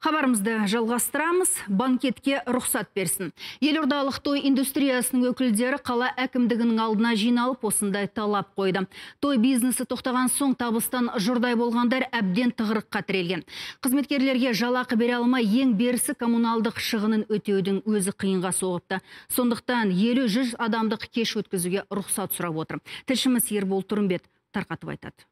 Хабарымызды жалғастырамыз, банкетке рұқсат берсін. Елордалық той индустриясының өкілдері қала әкімдігінің алдына жиналып осындай талап қойды. Той бизнесі тоқтаған соң табыстан жұрдай болғандар әбден тығырыққа тірелген. Қызметкерлерге жалақы бере алмай ең берісі коммуналдық шығынын өтеудің өзі қиынға соғыпты. Сондықтан 50-100 адамдық кеш өткізуге рұқсат сұрап отыр. Тілшіміз Ербол Тұрымбет тарқатып айтады.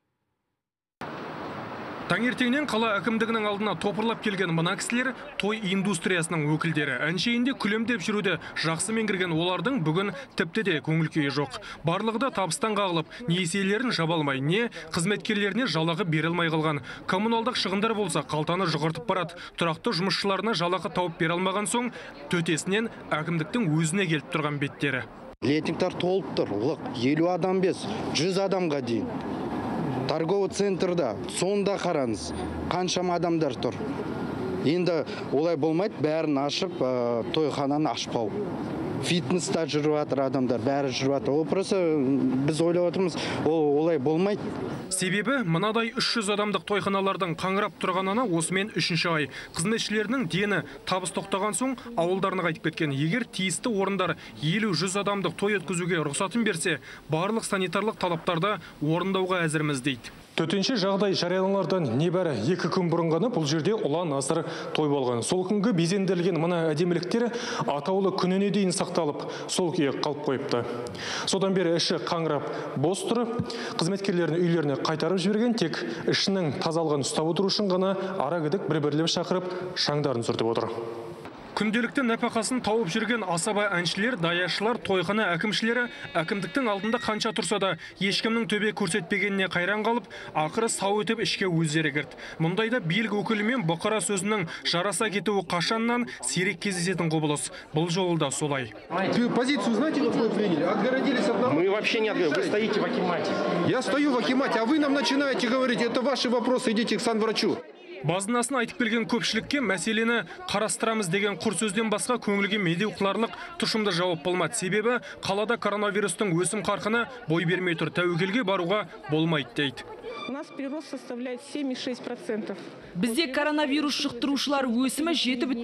Таңертеңнен қала әкімдігінің алдына топырлап келген мына кісілер той индустриясының өкілдері. Әншейінде күлемдеп жүруді жақсы меңгерген олардың бүгін тіпті де көңіл күйі жоқ. Барлығы да табыстан қағылып, несиелерін жаба алмай, не қызметкерлеріне жалақы бере алмай қалған. Коммуналдық шығындар болса қалтаны жұғыртып барады. Тұрақты жұмысшыларына жалақы тауып бере алмаған соң, төтесінен әкімдіктің өзіне келіп тұрған беттері. Летингтар толып тұр, 50 адам без, 100 адамға дейін. Торговый центрда сонда қараңыз, қаншама адамдар тұр. Енді олай болмайды, бәрін ашып, тойхананы ашпау. Фитнеста жүріп жатыр адамдар, бәрі жүріп жатыр. Ол просто біз ойлап отырмыз, олай болмайды. Себебі мынадай 300 адамдық тойханалардың қаңырап тұрғанына осымен 3-ші ай. Қызметшілерінің дені табыс тоқтаған соң ауылдарына қайтып кеткен. Егер тиісті орындар 50-100 адамдық той өткізуге рұқсатын берсе, барлық санитарлық талаптарды орындауға әзірміз дейді. Төтенше жағдай жарияланардан небәрі 2 күн бұрын ғана бұл жерде ұлан асыр той болған. Сол күнгі безенделген мына әдеміліктері атаулы күніне дейін сақталып, сол күйі қалып қойыпты. Содан бері іші қаңырап бос тұрып, қызметкерлерін үйлеріне қайтарып жіберген, тек ішінің тазалығын ұстап отыру үшін ғана арагідік бір-бірлеп шақырып, шаңдарын сүртіп отыр. Күнделікті нәпақасын тауып жүрген асаба әншілер, даяшылар, тойхана әкімшілері әкімдіктің алдында қанша тұрса да ешкімнің төбе көрсетпегеніне қайран қалып, ақыры сау өтіп ішке өздері кірді. Мұндайда билік өкілімен бұқара сөзінің жараса кетуі қашаннан сирек кездесетін құбылыс. Бұл жолы да солай. Позицию знаете, какую приняли? Отгородились от народа? Мы вообще не отгородились. Вы стоите в акимате. Я стою в акимате, а вы нам начинаете говорить, это ваши вопросы, идите к санврачу. Базынасын айтып келген көпшілікке мәселені қарастырамыз деген құр сөзден басқа көңілге медеу қыларлық тұшымды жауап болмады. Себебі қалада коронавирустың өсім қарқыны бой бермей тұр. Тәуекелге баруға болмайды дейді. У нас прирост составляет 7,6%. Бізде коронавирус жұқтырушылар өсімі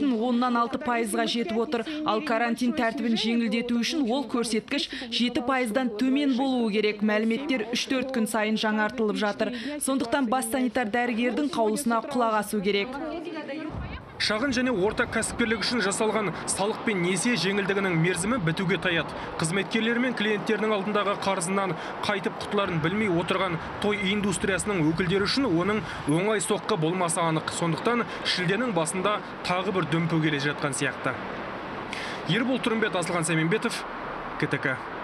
7,6%-ға жетіп отыр. Ал карантин тәртібін жеңілдету үшін ол көрсеткіш 7%-дан төмен болуы керек. Мәліметтер 3-4 күн сайын жаңартылып жатыр. Сондықтан бас санитар дәрігердің қаулысына құлақ асу керек. Шағын және орта кәсіпкерлік үшін жасалған салық пен несие жеңілдігінің мерзімі бітуге таяды. Қызметкерлер мен клиенттерінің алдындағы қарызынан қайтып құтыларын білмей отырған той индустриясының өкілдері үшін оның оңай соққы болмасы анық. Сондықтан шілденің басында тағы бір дүмпу келе жатқан сияқты. Ербол Тұрымбет, Асылхан Сәменбетов, КТК.